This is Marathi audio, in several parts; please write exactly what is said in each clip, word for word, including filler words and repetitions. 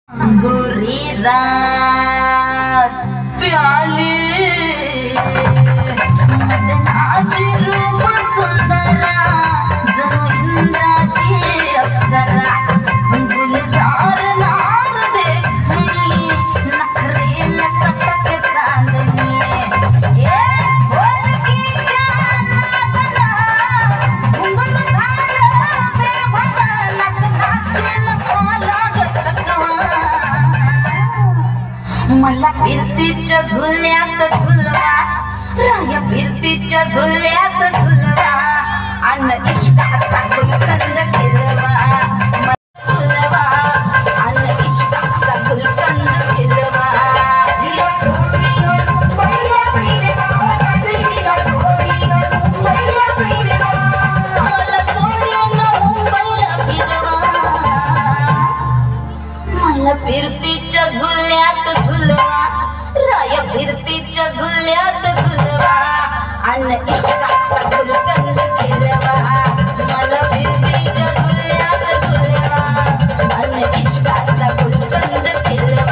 गोरी रात प्याले मदनाची रूप सुंदरा जणू इंद्राची अप्सरा गुलजार नार देखणी नखरेला चटक चांदणी ए ढोलकीच्या नादाला घुंगण झालं बेभान नाचून कोला गतकवा मला फिरतीच्या झुल्यात झुलवा राया फिरतीच्या झुल्यात झुलवा अन इश्काचा गुलकंद फिरवा झुलवा अन इश्काचा गुलकंद फिरवा मला चोरीनं मुंबईला फिरवा मला फिरतीच्या झुल्यात झुलवा राया फिरतीच्या झुल्यात झुलवा अन इश्काचा गुलकंद फिरवा मला फिरतीच्या झुल्यात झुलवा अन इश्काचा गुलकंद फिरवा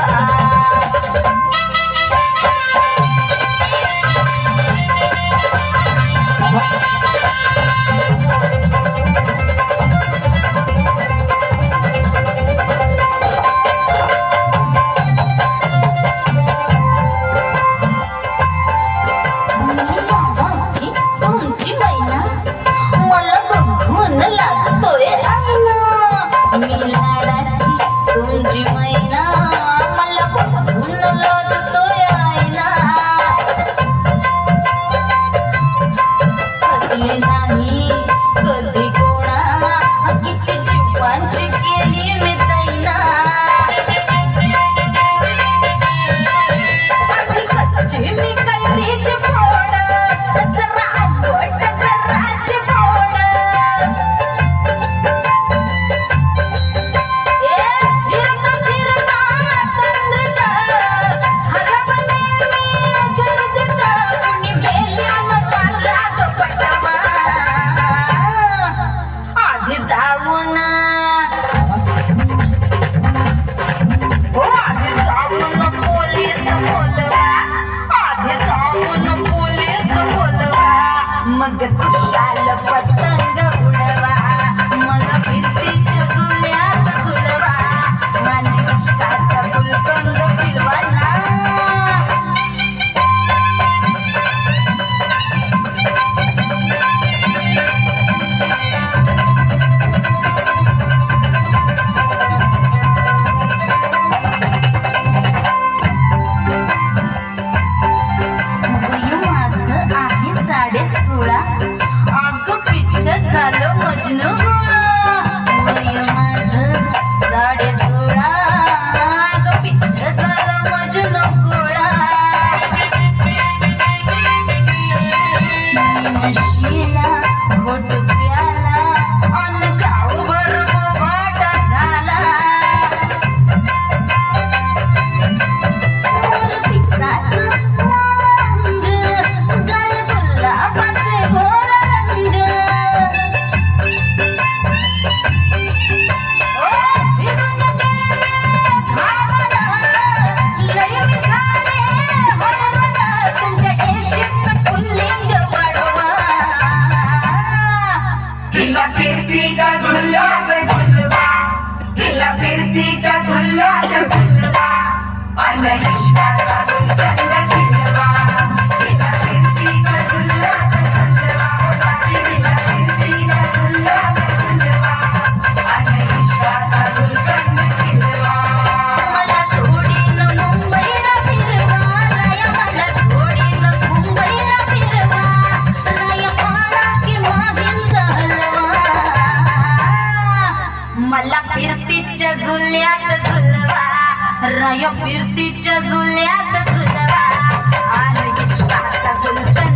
तुमची मैना मला बघून लाजतोय आईना हसले नाही कधी कोणा किती जीवांची केली मी दैना अगदी कच्ची मी कैरीची फोड जरा आंबट जराशी फोड मग खुशाल पतंग उडवा मला फिरतीच्या झुल्यात झुलवा आणि इश्काचा गुलकंद फिरवा ना झालं मजनू गोळा वय माझं साडे सोळा ग पिच्छ झालं मजनू गोळा नशीला घोट प्याला अन गावभर वाटा झाला पिसाचं वांग गाल गुलाबाचे गोर रंग फिरतीच्या झुल्यात झुलवा हिला फिरतीच्या झुल्यात झुलवा अन इश्काचा गुलकंद फिरवा हिला फिरतीच्या झुल्यात झुलवा हिला फिरतीच्या झुल्यात झुलवा अन इश्काचा गुलकंद फिरवा मला थोडीनं मुंबईला फिरवा राया मला थोडीनं मुंबईला फिरवा राया पाळा की मागील मला फिरतीच्या झुल्यात झुलवा राया फिरतीच्या झुल्यात झुलवा आणि इश्काचा गुलकंद